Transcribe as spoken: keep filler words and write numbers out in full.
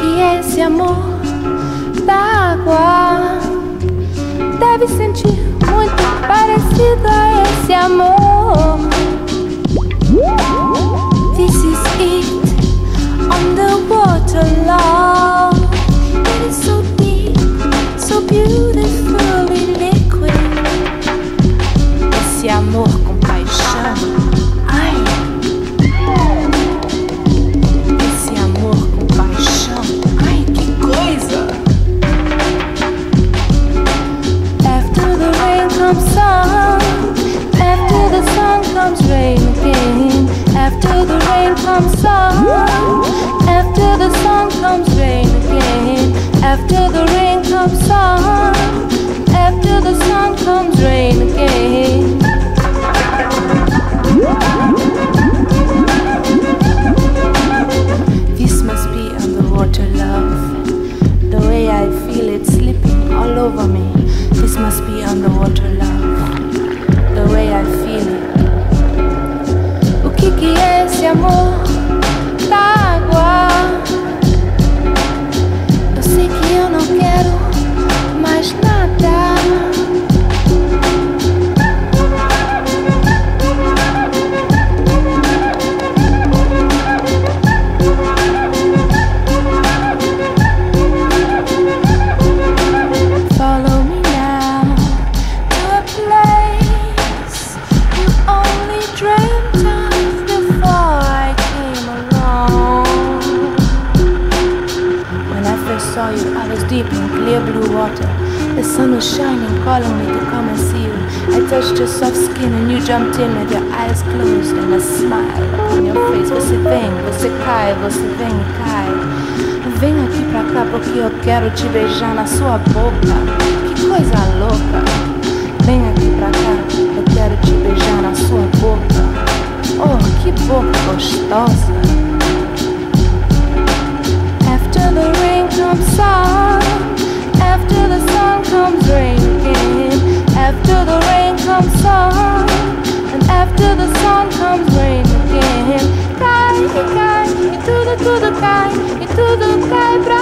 que é esse amor da água? Deve sentir muito parecido a esse amor. This is it, underwater love. It is so deep, so beautifully liquid. Esse amor com paixão, ai. Esse amor com paixão, ai, que coisa. After the rain comes sun, after the sun comes rain again. After the rain comes sun, after the sun comes rain again. After the rain comes sun, after the sun comes rain again. This must be underwater love. The way I feel it slipping all over me. This must be underwater love. The way I feel it. O que que é esse amor da água? Eu sei que eu não quero mais nada. Follow me now to a place you only dreamt of before I came along. When I first saw you, I was deep in clear blue water. The sun was shining, calling me to come and see you. I touched your soft skin and you jumped in with your eyes closed and a smile on your face. Você vem, você cai, você vem e cai. Vem aqui pra cá porque eu quero te beijar na sua boca. Que coisa louca. Vem aqui pra cá, eu quero te beijar na sua boca. Oh, que boca gostosa. After the rain comes sun, after the sun comes rain again. After the rain comes sun, and after the sun comes rain again. Cai, cai, e tudo, tudo cai, e tudo cai pra